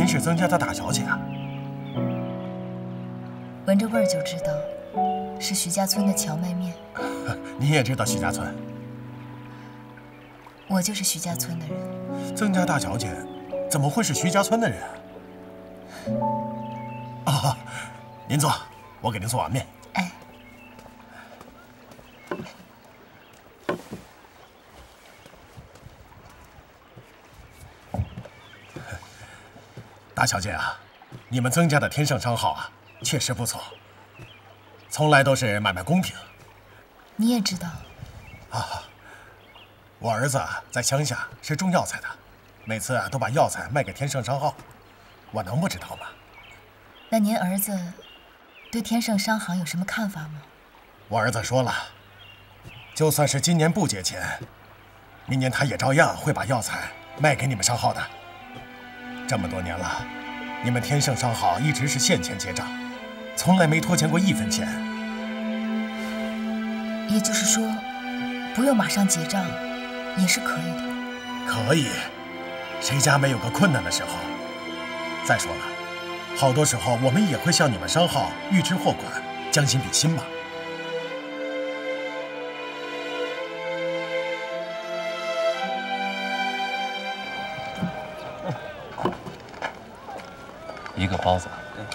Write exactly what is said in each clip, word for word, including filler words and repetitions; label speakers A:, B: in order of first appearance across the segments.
A: 您是曾家的大小姐啊？
B: 闻着味儿就知道，是徐家村的荞麦面。
A: 您也知道徐家村？
B: 我就是徐家村的人。
A: 曾家大小姐，怎么会是徐家村的人啊？啊，您坐，我给您做碗面。
B: 哎。
A: 大小姐啊，你们曾家的天盛商号啊，确实不错，从来都是买卖公平。
B: 你也知道
A: 啊，我儿子在乡下是种药材的，每次都把药材卖给天盛商号，我能不知道吗？
B: 那您儿子对天盛商行有什么看法吗？
A: 我儿子说了，就算是今年不结钱，明年他也照样会把药材卖给你们商号的。 这么多年了，你们天盛商号一直是现钱结账，从来没拖欠过一分钱。
B: 也就是说，不用马上结账，也是可以的。
A: 可以，谁家没有个困难的时候？再说了，好多时候我们也会向你们商号预支货款，将心比心嘛。
C: 一个包子，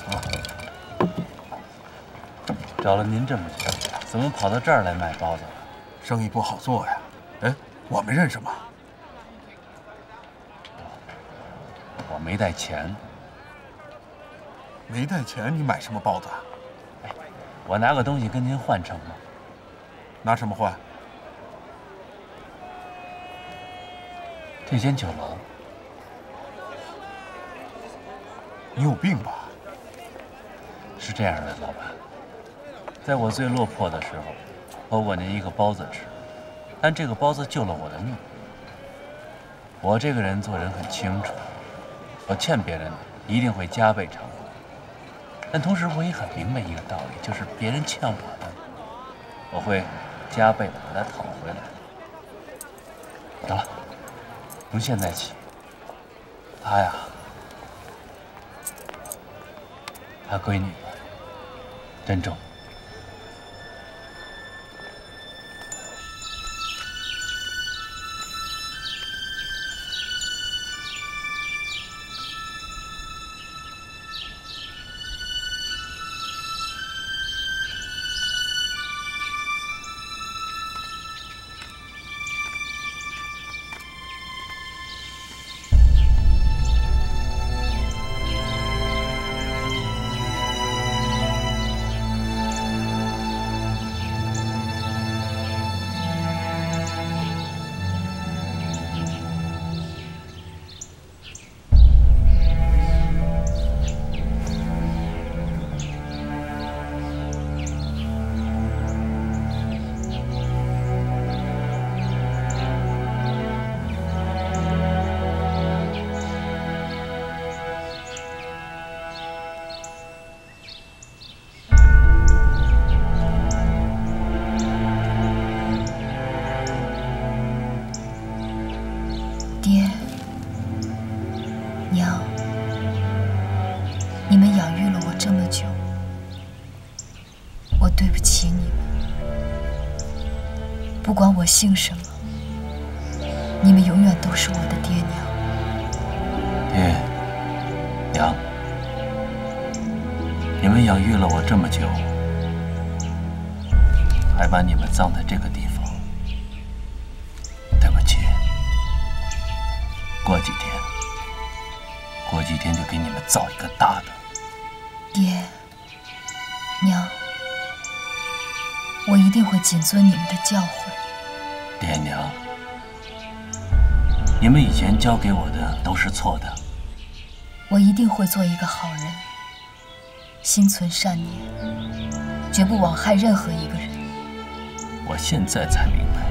C: 找了您这么久，怎么跑到这儿来卖包子了？
D: 生意不好做呀。哎，我们认识吗？
C: 我没带钱。
D: 没带钱，你买什么包子啊？
C: 哎，我拿个东西跟您换成吗？
D: 拿什么换？
C: 这间酒楼。
D: 你有病吧？
C: 是这样的，老板，在我最落魄的时候，托过您一个包子吃，但这个包子救了我的命。我这个人做人很清楚，我欠别人的一定会加倍偿还，但同时我也很明白一个道理，就是别人欠我的，我会加倍的把它讨回来。得了，从现在起，他呀。 他归你了，珍重。
B: 不管我姓什么，你们永远都是我的爹娘。
C: 爹娘，你们养育了我这么久，还把你们葬在这个地方，对不起。过几天，过几天就给你们造一个大的。
B: 爹娘，我一定会谨遵你们的教诲。
C: 爹娘，你们以前教给我的都是错的。
B: 我一定会做一个好人，心存善念，绝不枉害任何一个人。
C: 我现在才明白，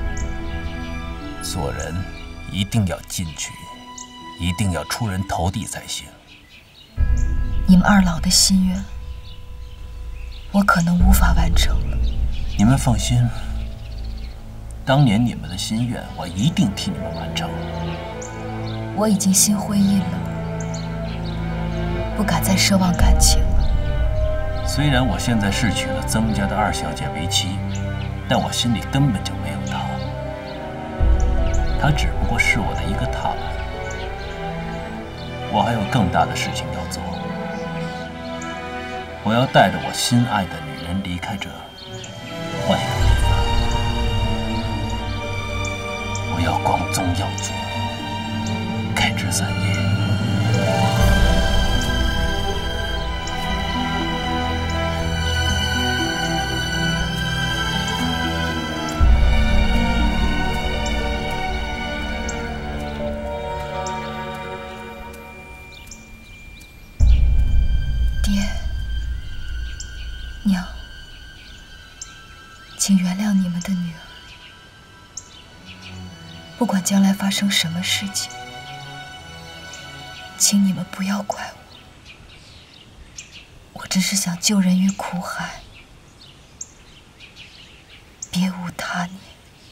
C: 做人一定要进取，一定要出人头地才行。
B: 你们二老的心愿，我可能无法完成了。
C: 你们放心，当年你们的心愿，我一定替你们完成。
B: 我已经心灰意冷， 不敢再奢望感情了。
C: 虽然我现在是娶了曾家的二小姐为妻，但我心里根本就没有她，她只不过是我的一个踏板。我还有更大的事情要做，我要带着我心爱的女人离开这换一个地方，我要光宗耀祖，开枝散叶。
B: 请原谅你们的女儿。不管将来发生什么事情，请你们不要怪我。我只是想救人于苦海，别无他念。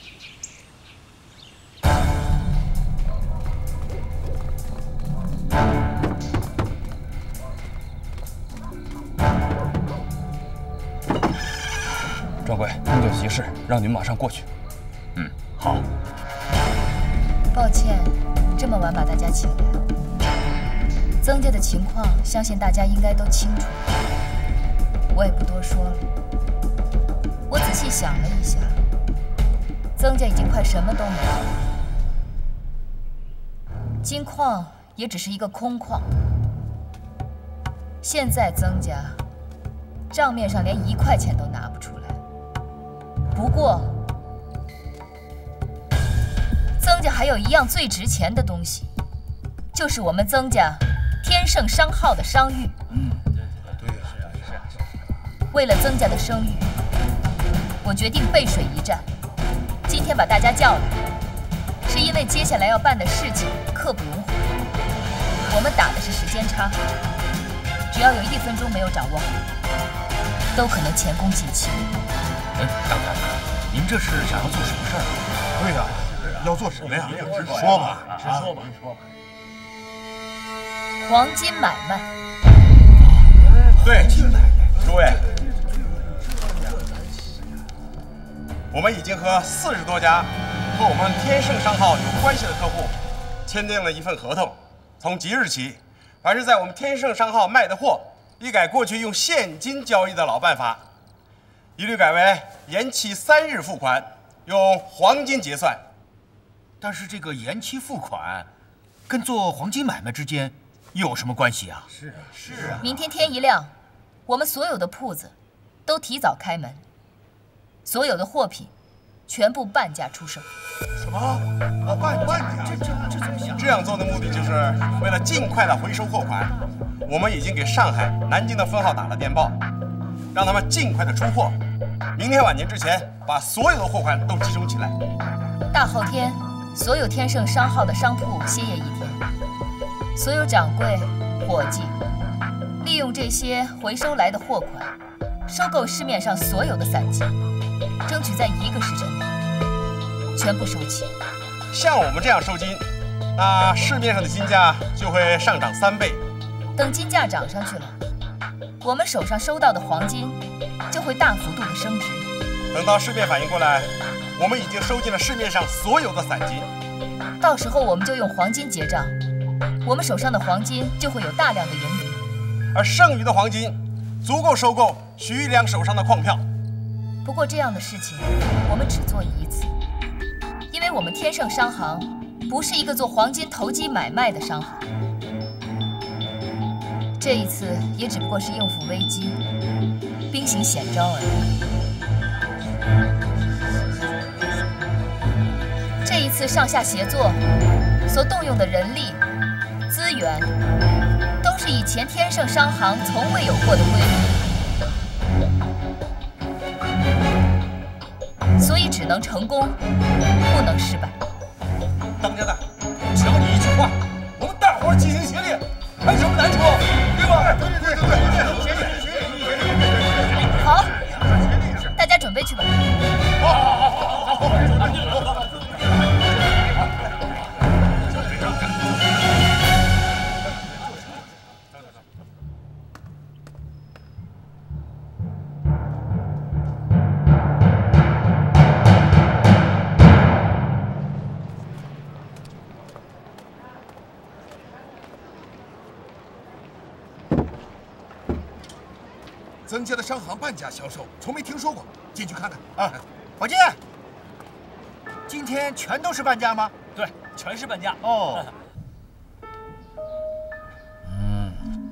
D: 掌柜，您有急事，让您马上过去。
C: 嗯，好。
B: 抱歉，这么晚把大家请来。曾家的情况，相信大家应该都清楚。我也不多说了。我仔细想了一下，曾家已经快什么都没有了，金矿也只是一个空矿。现在曾家账面上连一块钱都拿不出来。 不过，曾家还有一样最值钱的东西，就是我们曾家天盛商号的商誉。嗯，对，是啊，是啊。为了曾家的声誉，我决定背水一战。今天把大家叫来，是因为接下来要办的事情刻不容缓。我们打的是时间差，只要有一分钟没有掌握好，都可能前功尽弃。
D: 哎，大太太，您这是想要做什么事儿？
A: 对呀，要做什么呀？直说吧，
D: 直说吧，说吧。
B: 黄金买卖。
A: 对，诸位，我们已经和四十多家和我们天盛商号有关系的客户签订了一份合同，从即日起，凡是在我们天盛商号卖的货，一改过去用现金交易的老办法。 一律改为延期三日付款，用黄金结算。
D: 但是这个延期付款，跟做黄金买卖之间有什么关系啊？是啊，
A: 是啊。
B: 明天天一亮，我们所有的铺子都提早开门，所有的货品全部半价出售。
A: 什么？啊，半半价？这这这怎么想？这样做的目的就是为了尽快的回收货款。我们已经给上海、南京的分号打了电报，让他们尽快的出货。 明天晚年之前，把所有的货款都集中起来。
B: 大后天，所有天盛商号的商铺歇业一天，所有掌柜、伙计利用这些回收来的货款，收购市面上所有的散金，争取在一个时辰内全部收齐。
A: 像我们这样收金，那市面上的金价就会上涨三倍。
B: 等金价涨上去了，我们手上收到的黄金 就会大幅度的升值。
A: 等到市面反应过来，我们已经收进了市面上所有的散金。
B: 到时候我们就用黄金结账，我们手上的黄金就会有大量的盈余，
A: 而剩余的黄金足够收购徐玉良手上的矿票。
B: 不过这样的事情我们只做一次，因为我们天盛商行不是一个做黄金投机买卖的商行。这一次也只不过是应付危机， 兵行险招而已。这一次上下协作所动用的人力、资源，都是以前天盛商行从未有过的规模，所以只能成功，不能失败。
A: 当家的，只要你一句话，我们大伙儿齐心协力，还有什么难处，对吧？对对对对对，协力协力协力。
B: 好，大家准备去吧。
A: 好好好好好好。 曾家的商行半价销售，从没听说过，进去看看啊！
D: 伙计，今天全都是半价吗？
C: 对，全是半价。
D: 哦。
C: 嗯。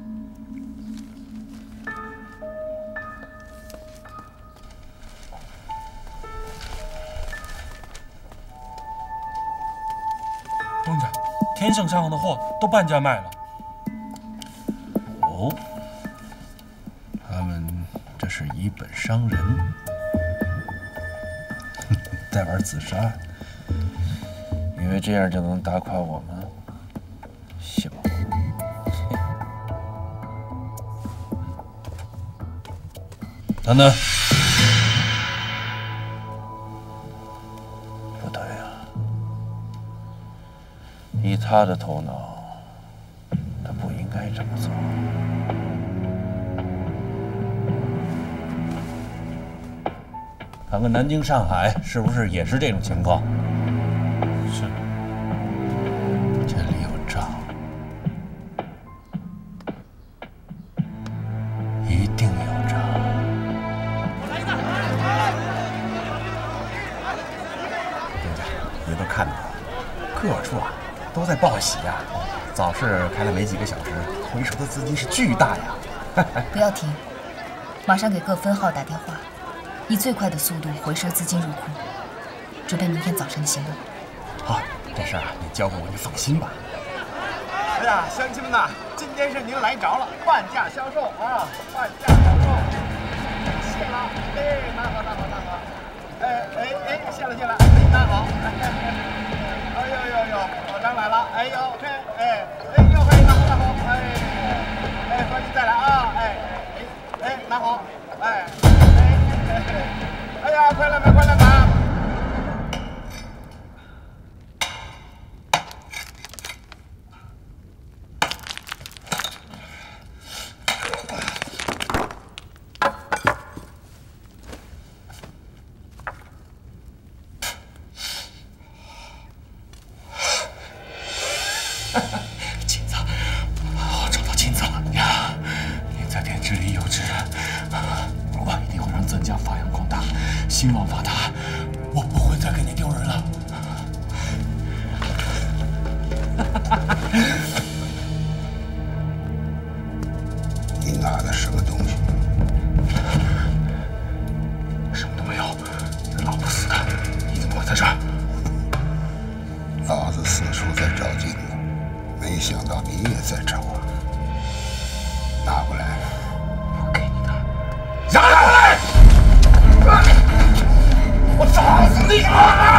E: 东家，天盛商行的货都半价卖了。
C: 哦。 他们这是以本伤人，在玩自杀，以为这样就能打垮我们？小子，等等，不对啊，以他的头脑，他不应该这么做。 看看南京、上海是不是也是这种情况？
E: 是。
C: 这里有账，一定有账。
A: 东家，您都看到了，各处啊都在报喜呀。早市开了没几个小时，回收的资金是巨大呀。
B: 不要停，马上给各分号打电话。 以最快的速度回收资金入库，准备明天早晨的行动。
A: 好，这事儿啊，你交给我，你放心吧。哎呀，乡亲们呐，今天是您来着了，半价销售啊，半价销售，谢了，哎，拿好，拿好，拿好，哎哎哎，谢了谢了，拿好，哎呦呦呦，老张来了，哎呦嘿，哎哎呦嘿，拿好拿好，哎哎，欢迎再来啊，哎哎哎，拿好，哎。 哎呀，快来买，快来买！金子，我找到金子了呀！您在天之灵有知，我一定会让曾家发扬光大。 兴旺发达，我不会再给你丢人了。
F: 你拿的什么东西？
A: 什么都没有，你老婆死的，你怎么会在这儿？
F: 老子四处在找金子，没想到你也在找啊！拿过来，
A: 我给你的，拿过来！ 我打死你！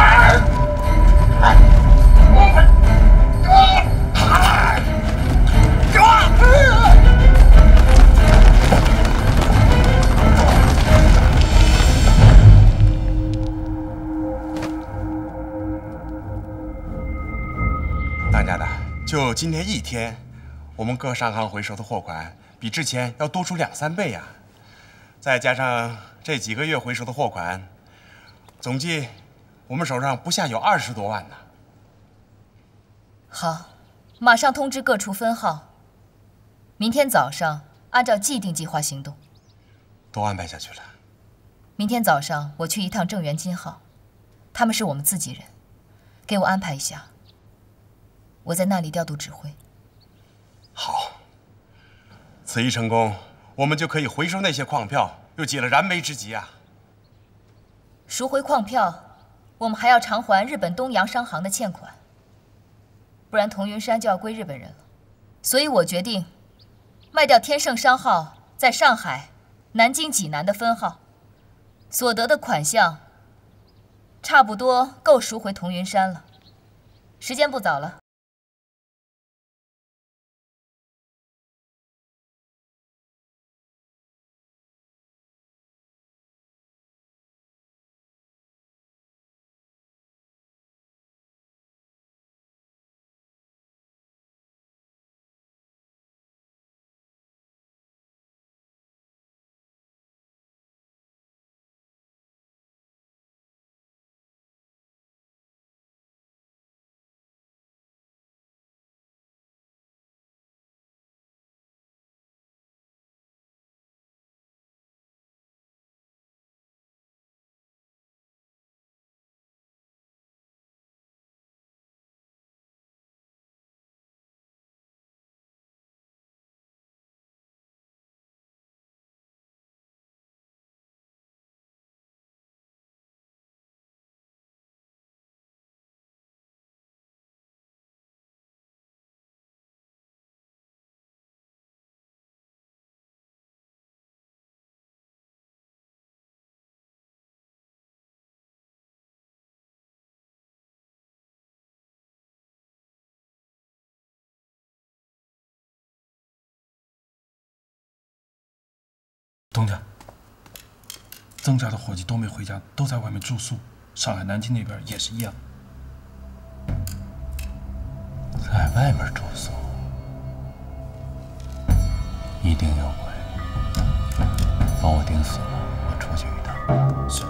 A: 当家的，就今天一天，我们各商行回收的货款比之前要多出两三倍呀！再加上这几个月回收的货款。 总计，我们手上不下有二十多万呢。
B: 好，马上通知各处分号，明天早上按照既定计划行动。
A: 都安排下去了。
B: 明天早上我去一趟正源金号，他们是我们自己人，给我安排一下，我在那里调度指挥。
A: 好，此一成功，我们就可以回收那些矿票，又解了燃眉之急啊。
B: 赎回矿票，我们还要偿还日本东洋商行的欠款，不然同云山就要归日本人了。所以我决定卖掉天盛商号在上海、南京、济南的分号，所得的款项差不多够赎回同云山了。时间不早了。
E: 东家，曾家的伙计都没回家，都在外面住宿。上海、南京那边也是一样。
C: 在外面住宿，一定有鬼。帮我盯死了，我出去一趟。
E: 是。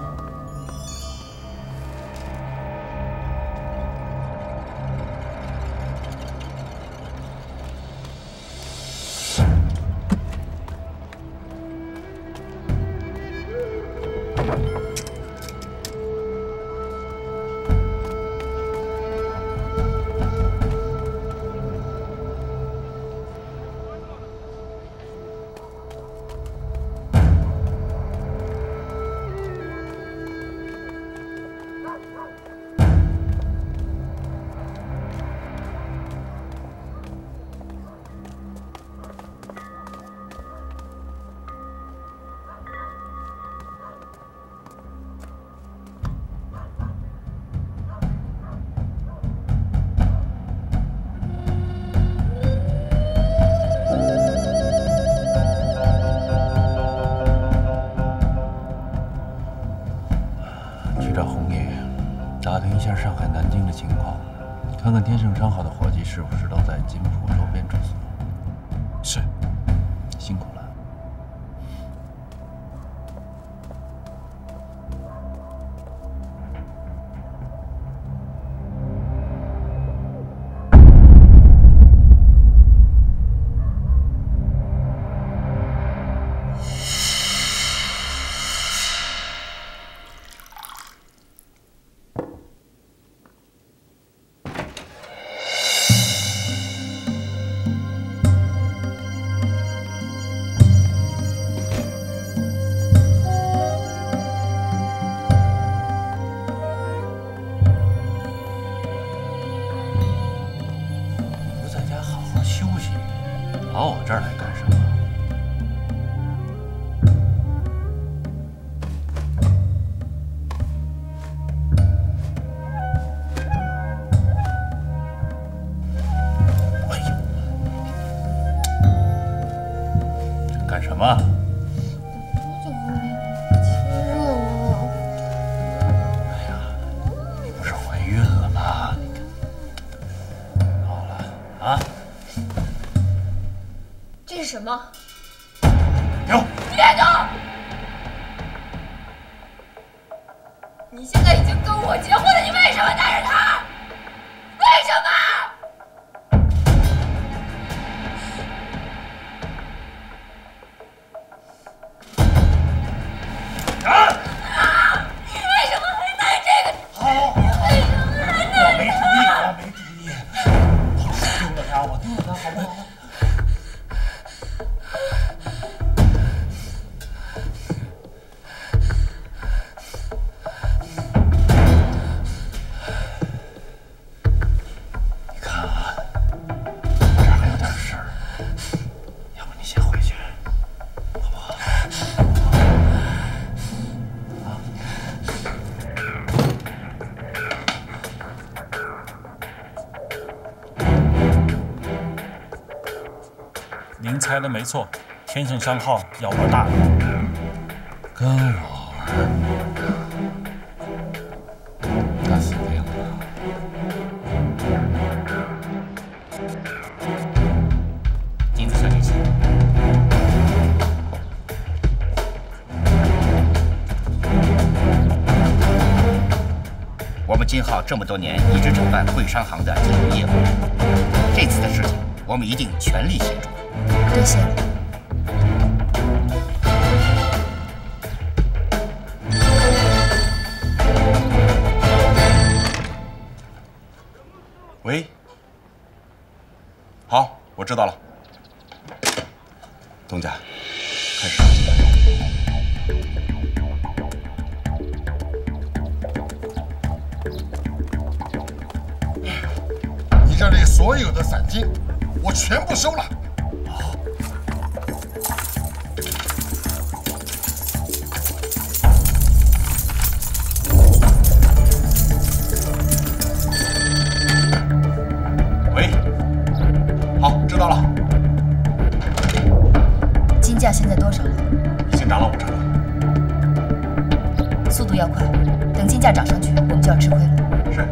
C: 上海、南京的情况，看看天盛商号的伙计是不是都在金浦周边住宿。
E: 是，
C: 辛苦了。跑我这儿来干什么？哎呦，这干什么？
G: 亲我。
C: 哎呀，你不是怀孕了吗？好了啊。
G: 这是什么？
C: 有，
G: 别动！你现在已经跟我结婚了，你为什么带着他？为什么？
C: 啊！
G: 啊！你为什么还带这个？
C: 好，
G: 为什么还带？
C: 我没主意，我没主意。我丢了他，我丢了他，好不好？
E: 您猜的没错，天盛商号要玩大的。
C: 跟我玩，他死定了。
D: 金子小姐，请。我们金号这么多年一直承办汇商行的金融业务，这次的事情我们一定全力协助。
B: 多谢了。
H: 喂，好，我知道了。东家，开始。
F: 你这里所有的散金，我全部收了。
B: 金价现在多少了？
H: 已经涨了
B: 要快，等金价涨上去，我们就要吃亏了。
H: 是。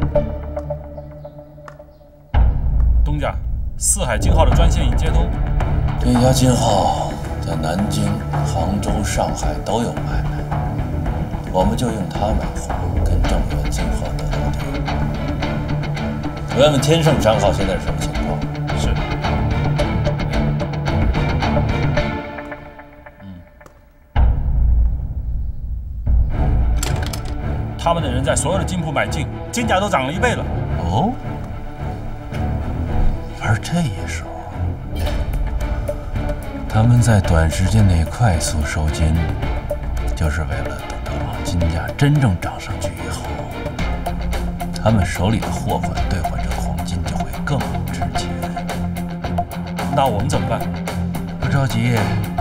E: 东家，四海金号的专线已接通。
C: 这家金号在南京、杭州、上海都有买卖，我们就用它买货，跟正源金号得到底。问问天盛商号现在是什么情况？
E: 是。他们的人在所有的金铺买进，金价都涨了一倍了。
C: 哦，而这一手，他们在短时间内快速收金，就是为了等到金价真正涨上去以后，他们手里的货款兑换成黄金就会更值钱。
E: 那我们怎么办？
C: 不着急。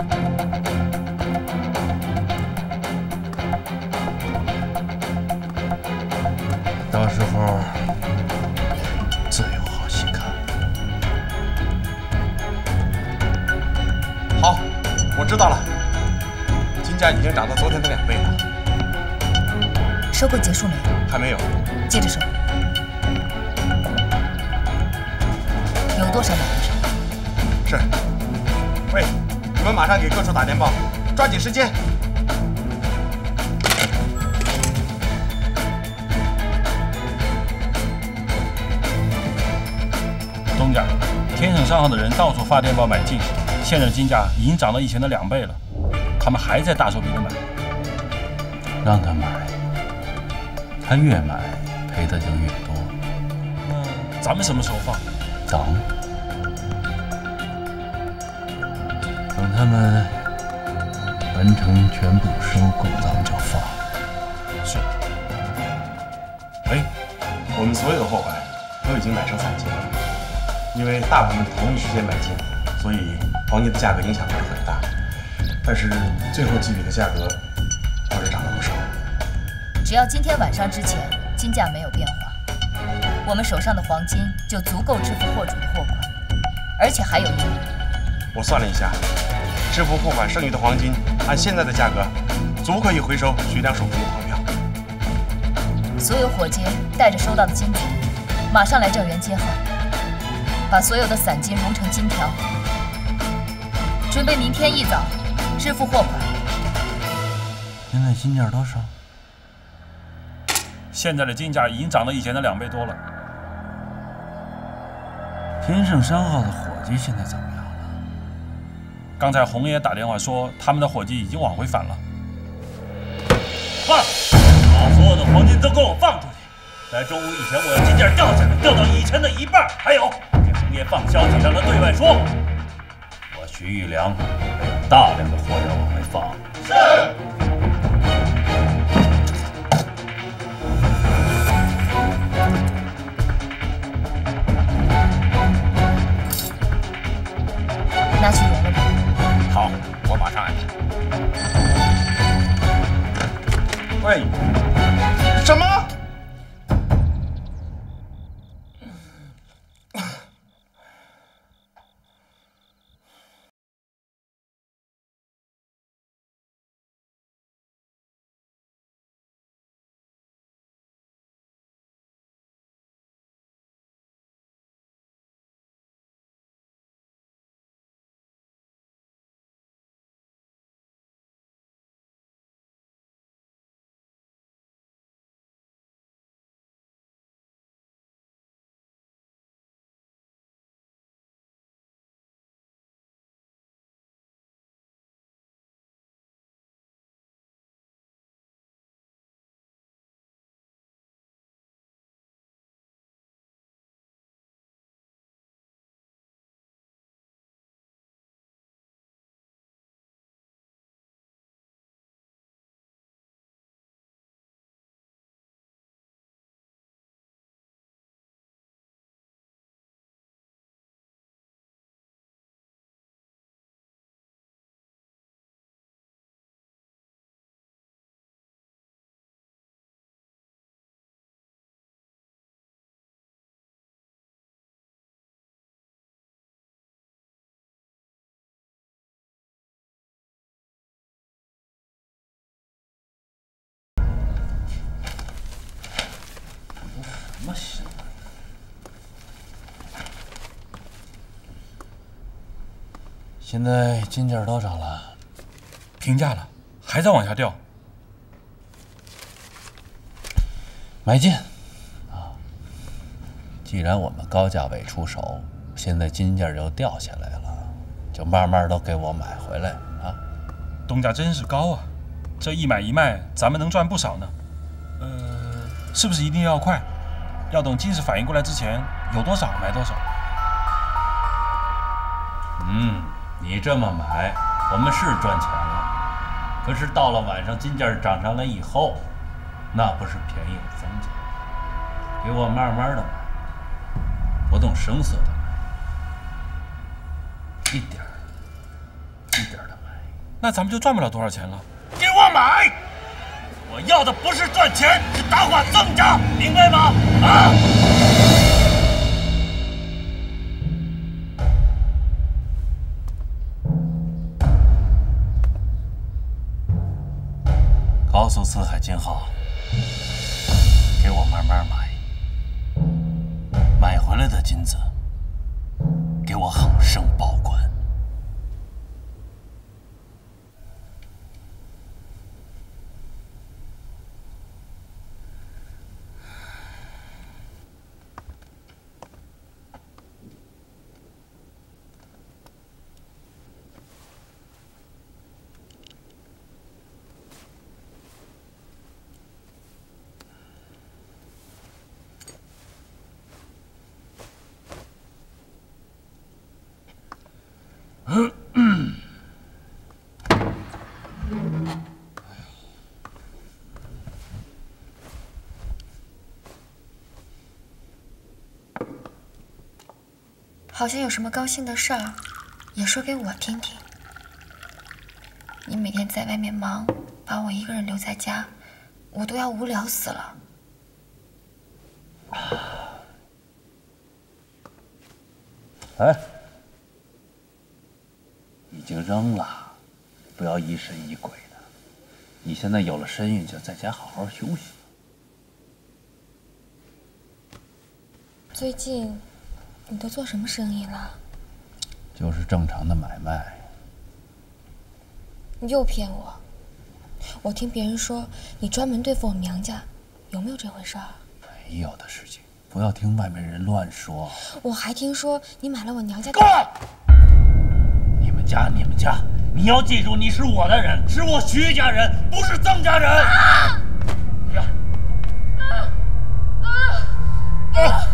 C: 到时候自有好戏看。
H: 好，我知道了。金价已经涨到昨天的两倍了。
B: 收购结束没有？
H: 还没有。
B: 接着收。有多少买多少。
H: 是。喂，你们马上给各处打电报，抓紧时间。
E: 东家，天盛商号的人到处发电报买进，现在金价已经涨到以前的两倍了，他们还在大手笔的买。
C: 让他买，他越买赔的就越多。
E: 那咱们什么时候放？
C: 等，等他们完成全部收购，咱们就放。
E: 是。
H: 喂，我们所有的货款都已经买成散金了。因为大部分同一时间买进，所以黄金的价格影响不是很大。但是最后几笔的价格倒是涨了不少。
B: 只要今天晚上之前金价没有变化，我们手上的黄金就足够支付货主的货款，而且还有余。
H: 我算了一下，支付货款剩余的黄金，按现在的价格，足可以回收徐良手中的黄票。
B: 所有伙计带着收到的金子，马上来正源金号。把所有的散金熔成金条，准备明天一早支付货款。
C: 现在金价多少？
E: 现在的金价已经涨到以前的两倍多了。
C: 天盛商号的伙计现在怎么样了？
E: 刚才红爷打电话说，他们的伙计已经往回返了。放！把所有的黄金都给我放出去！在中午以前，我要金价掉下来，掉到以前的一半。还有。也放消息让他对外说，我徐玉良还有大量的货要往外放。是。
B: 拿去熔了吧。
H: 好，我马上安排。喂，什么？
C: 么心啊？现在金价多少了？
E: 平价了，还在往下掉。
C: 买进啊！既然我们高价位出手，现在金价又掉下来了，就慢慢都给我买回来啊！
E: 东家真是高啊，这一买一卖，咱们能赚不少呢。呃，是不是一定要快？要等金市反应过来之前，有多少买多少。
C: 嗯，你这么买，我们是赚钱了。可是到了晚上金价涨上来以后，那不是便宜了增价，给我慢慢的买，不动声色的买，一点儿一点的买。
E: 那咱们就赚不了多少钱了。
C: 给我买！我要的不是赚钱，是打垮增价，明白吗？啊！告诉四海金号，给我慢慢买，买回来的金子，给我好生保管。
G: 好像有什么高兴的事儿，也说给我听听。你每天在外面忙，把我一个人留在家，我都要无聊死了。
C: 哎，已经扔了，不要疑神疑鬼的。你现在有了身孕，就在家好好休息。
G: 最近你都做什么生意了？
C: 就是正常的买卖。
G: 你又骗我！我听别人说你专门对付我们娘家，有没有这回事儿？
C: 没有的事情，不要听外面人乱说。
G: 我还听说你买了我娘家。
C: 够了！你们家，你们家，你要记住，你是我的人，是我徐家人，不是曾家人。啊！呀！啊！啊！啊！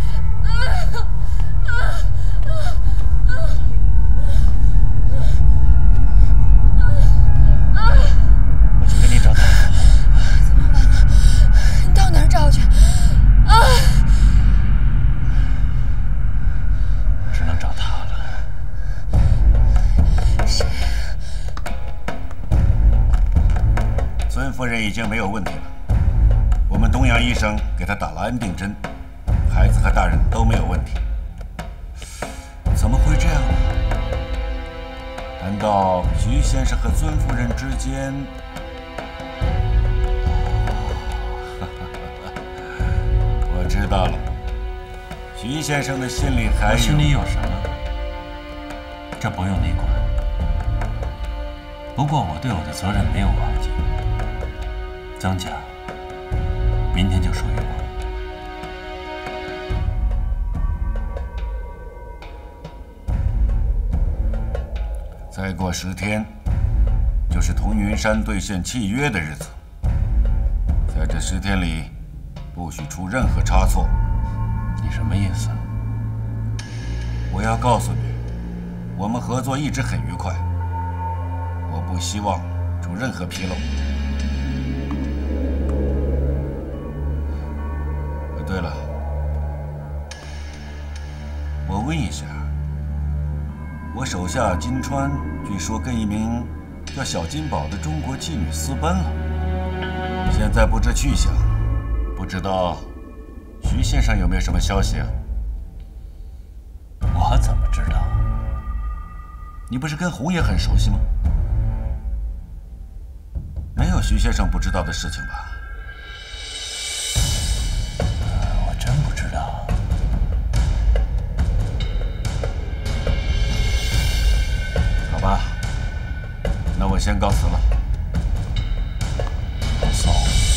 F: 夫人已经没有问题了，我们东阳医生给她打了安定针，孩子和大人都没有问题。怎么会这样呢？难道徐先生和尊夫人之间？我知道了，徐先生的心里还有……
C: 我心里有什么？这不用你管。不过我对我的责任没有忘记。曾家，明天就属于我。
F: 再过十天，就是同云山兑现契约的日子。在这十天里，不许出任何差错。
C: 你什么意思？
F: 我要告诉你，我们合作一直很愉快，我不希望出任何纰漏。对了，我问一下，我手下金川据说跟一名叫小金宝的中国妓女私奔了，现在不知去向，不知道徐先生有没有什么消息啊？
C: 我怎么知道？
F: 你不是跟红爷很熟悉吗？没有徐先生不知道的事情吧？
C: 我真
F: 吧，那我先告辞了。
E: 老嫂。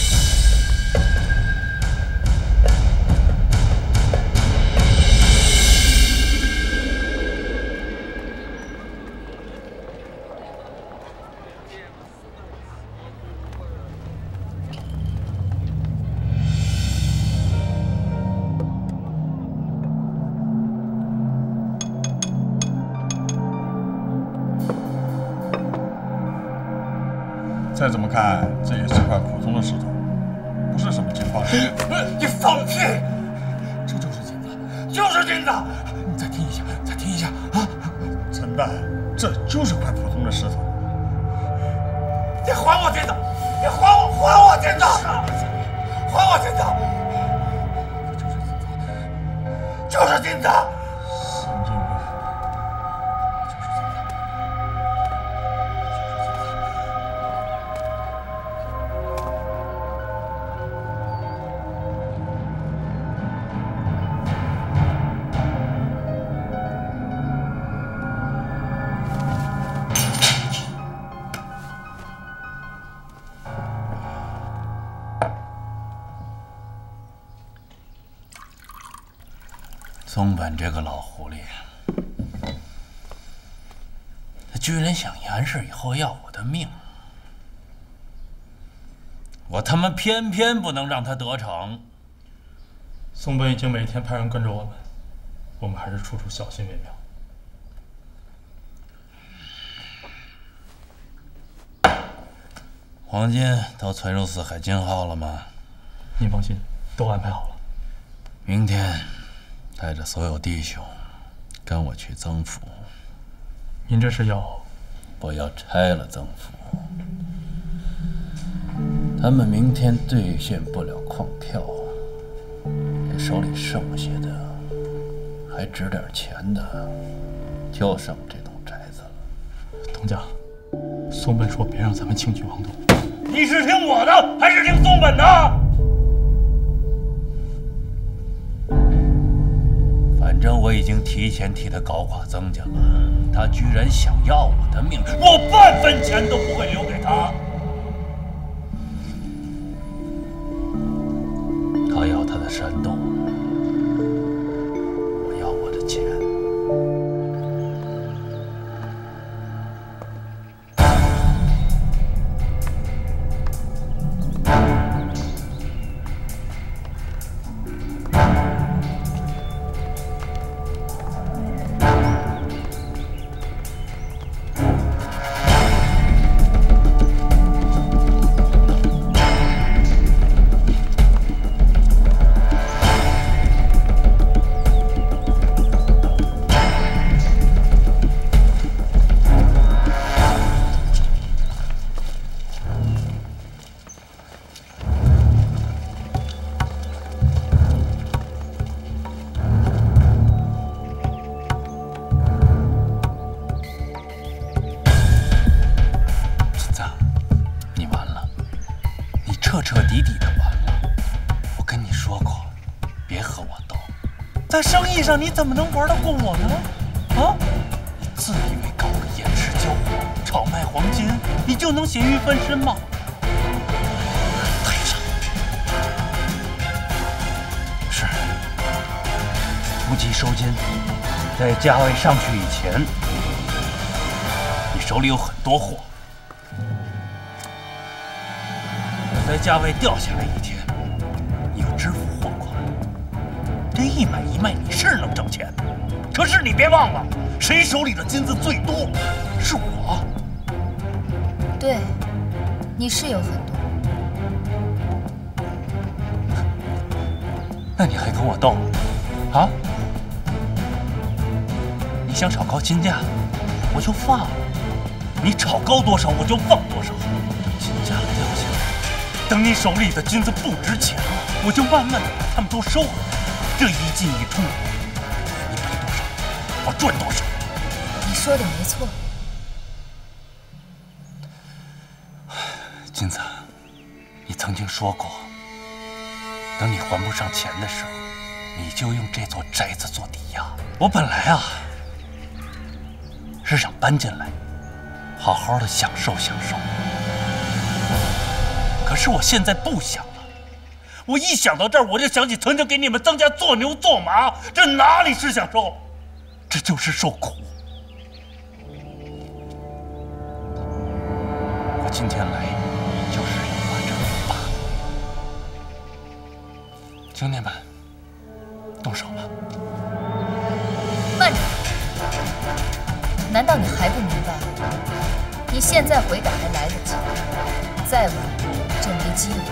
H: 再怎么看，这也是块普通的石头，不是什么金矿。
D: 你放屁！这就是金子，就是金子！你再听一下，再听一下啊！
H: 陈旦，这就是块普通的石头。
D: 你还我金子！你还我，还我金子！还我金子！就是金子！就是金子！
H: 神经病！
C: 松本这个老狐狸，他居然想严氏以后要我的命，我他妈偏偏不能让他得逞。
E: 松本已经每天派人跟着我们，我们还是处处小心为妙。
C: 黄金都存入四海金号了吗？
E: 您放心，都安排好了。
C: 明天。 带着所有弟兄，跟我去曾府。
E: 您这是要？
C: 我要拆了曾府。他们明天兑现不了矿票，这手里剩下的还值点钱的，就剩这栋宅子了。
E: 东家，松本说别让咱们轻举妄动。
C: 你是听我的，还是听松本的？ 反正我已经提前替他搞垮曾家了，他居然想要我的命，我半分钱都不会留给他。他要他的山洞，我要我的钱。彻彻底底的完了。我跟你说过，别和我斗，在生意上你怎么能玩得过我呢？啊！你自以为搞个偃师交火、炒卖黄金，你就能咸鱼翻身吗？太傻了！是，突击收金，在价位上去以前，你手里有很多货。 在价位掉下来一天，你又支付货款，这一买一卖你是能挣钱，可是你别忘了，谁手里的金子最多？是我。
B: 对，你是有很多。
C: 那你还跟我斗？啊？你想炒高金价，我就放；你炒高多少，我就放多少。金价掉下来。 等你手里的金子不值钱了，我就慢慢的把它们都收回来。这一进一出，你赔多少，我赚多少。
B: 你说的没错。
C: 金子，你曾经说过，等你还不上钱的时候，你就用这座宅子做抵押。我本来啊是想搬进来， 好好的享受享受。可是我现在不想了，我一想到这儿，我就想起曾经给你们曾家做牛做马，这哪里是享受，这就是受苦。我今天来就是要把这个罢了。兄弟们，动手吧。
B: 慢着，难道你还不明白？你现在悔改还来得及，再晚就没机会。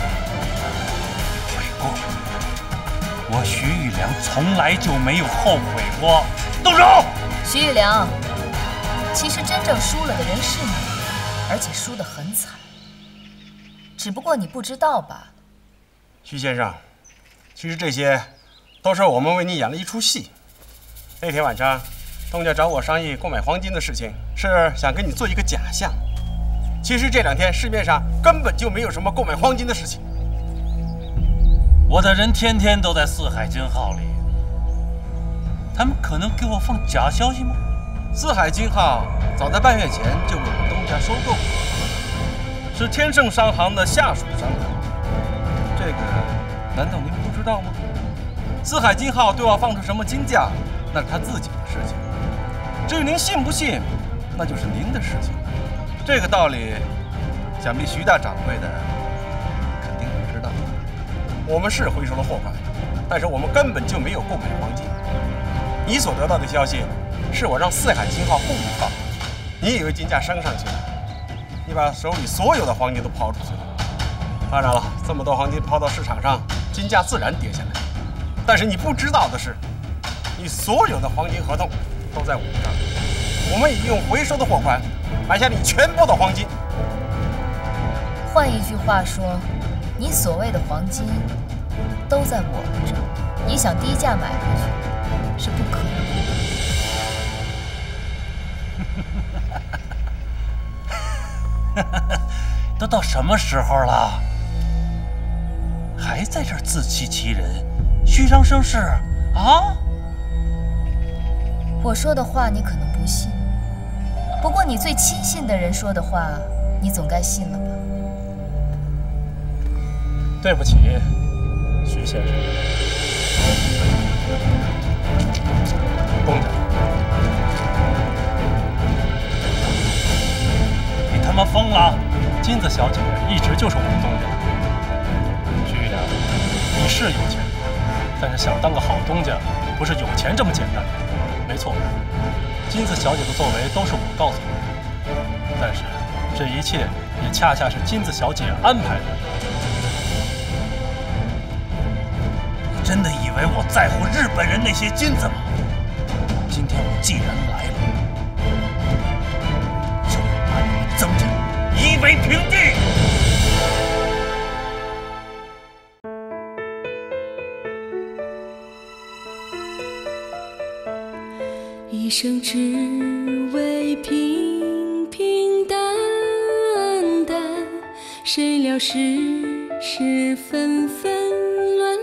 C: 悔过？我徐玉良从来就没有后悔过。动手！
B: 徐玉良，其实真正输了的人是你，而且输得很惨，只不过你不知道罢了。
H: 徐先生，其实这些都是我们为你演了一出戏。那天晚上，东家找我商议购买黄金的事情，是想给你做一个假象。其实这两天市面上根本就没有什么购买黄金的事情。
C: 我的人天天都在四海金号里，他们可能给我放假消息吗？
H: 四海金号早在半月前就被我们东家收购，是天盛商行的下属商行。这个难道您不知道吗？四海金号对我放出什么金价，那是他自己的事情。至于您信不信，那就是您的事情。这个道理，想必徐大掌柜的肯定不知道。我们是回收了货款，但是我们根本就没有购买黄金。你所得到的消息，是我让四海金号故意放。你以为金价升上去了，你把手里所有的黄金都抛出去了。当然了，这么多黄金抛到市场上，金价自然跌下来。但是你不知道的是，你所有的黄金合同都在我们这儿，我们已用回收的货款买下你全部的黄金。
B: 换一句话说，你所谓的黄金都在我们这儿，你想低价买回去是不可能
C: 的。都到什么时候了，还在这儿自欺欺人，虚张声势啊？
B: 我说的话你可能不信，不过你最亲信的人说的话，你总该信了吧？
I: 对不起，徐先生。东家，
C: 你他妈疯了！
I: 金子小姐一直就是我们东家。徐玉良，你是有钱，但是想当个好东家，不是有钱这么简单。没错，金子小姐的作为都是我告诉你的，但是这一切也恰恰是金子小姐安排的。
C: 你真的以为我在乎日本人那些金子吗？今天我既然来了，就要把你们曾家夷为平地。
J: 一生只为平平淡淡，谁料世事纷纷乱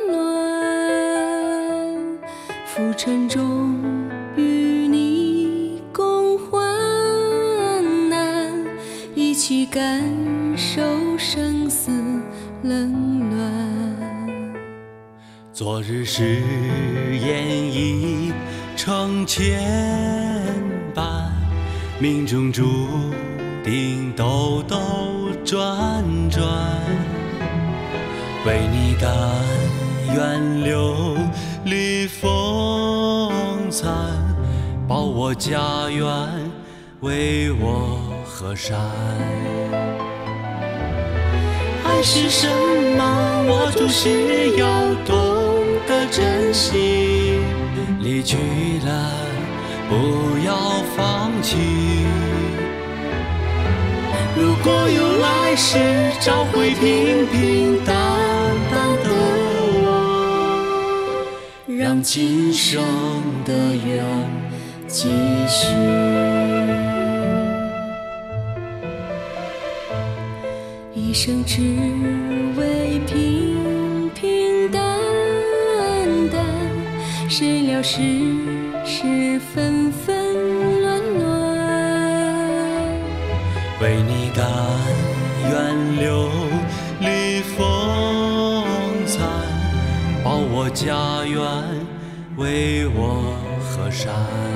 J: 乱，浮沉中与你共患难，一起感受生死冷暖。
K: 昨日誓言已成牵绊，命中注定兜兜转转，为你甘愿流离风残，保我家园，为我河山。爱是什么？握住时要懂得珍惜，离去了不要放弃。如果有来世，找回平平淡淡的我，让今生的缘继续。一生只为平平淡淡，谁料世事纷纷乱乱， 但愿流离风残，保我家园，为我河山。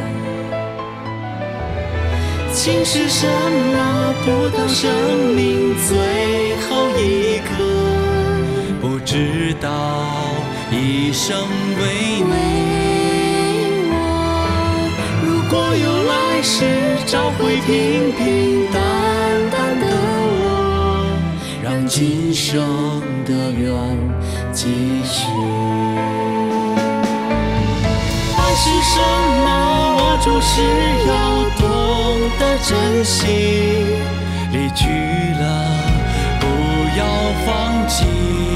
K: 情是什么？不到生命最后一刻，不知道一生为你。如果有来世，找回平平淡淡的我，让今生的缘继续。爱是什么？握住是要懂得珍惜，离去了不要放弃。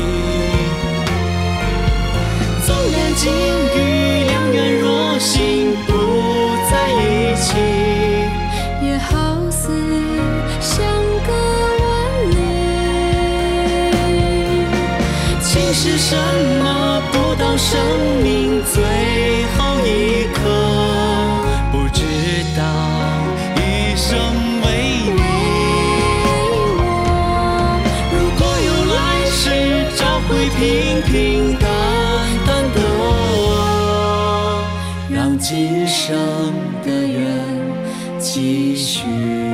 K: 纵然境遇两远若心不在一起，
J: 也好似相隔万里。
K: 情是什么？不到生命最后一刻，不知道一生为你。如果有来世，找回平平淡淡的我，让今生的缘继续。